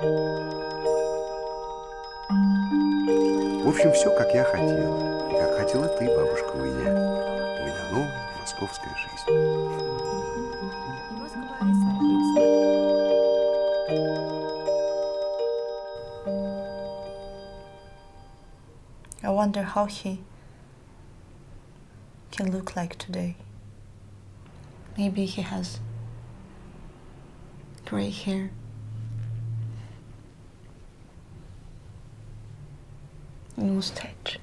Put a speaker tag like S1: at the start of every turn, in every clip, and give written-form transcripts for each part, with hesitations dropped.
S1: В общем, все, как я хотел. И как хотела ты, бабушка, уйдя. У меня новая московская жизнь.
S2: I wonder how he can look like today. Maybe he has gray hair. And mustache.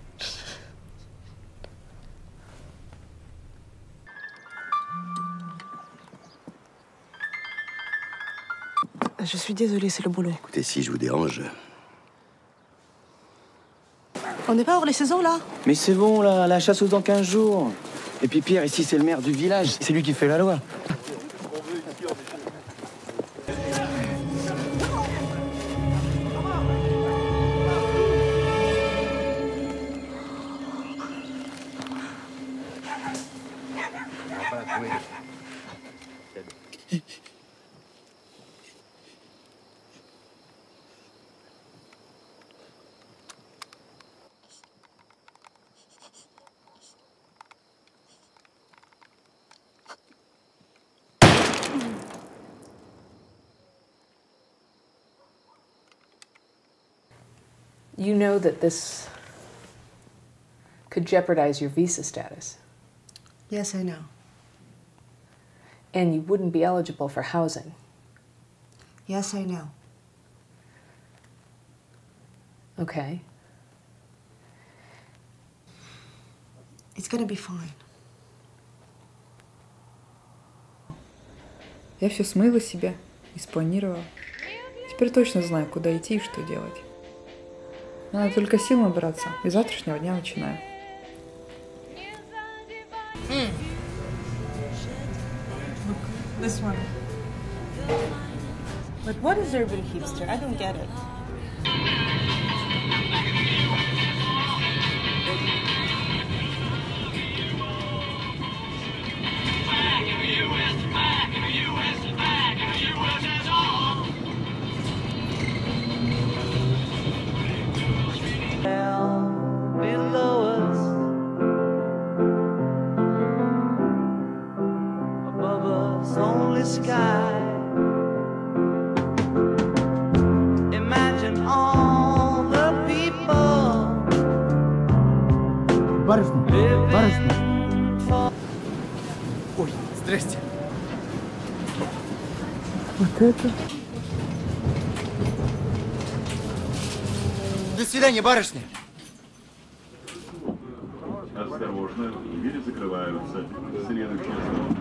S3: Je suis désolée, c'est le boulot.
S1: Écoutez, si je vous dérange...
S3: On n'est pas hors les saisons, là?
S4: Mais c'est bon, là, la chasse aux dans 15 jours. Et puis Pierre, ici, c'est le maire du village. C'est lui qui fait la loi.
S5: You know that this could jeopardize your visa status.
S2: Yes, I know.
S5: And you wouldn't be eligible for housing.
S2: Yes, I know.
S5: Okay.
S2: It's gonna be fine.
S6: Я все смыла себе и спланировала. Теперь точно знаю, куда идти и что делать. Надо только сил набраться, и с завтрашнего дня начинаю.
S3: Look, this one. But what is urban hipster? I don't get it.
S7: Below us, above us, only sky. Imagine all the people.
S4: Барышня. Ой, здрасте.
S6: Вот это?
S4: До свидания, барышня.
S8: Осторожно, двери закрываются. Следующий звонок.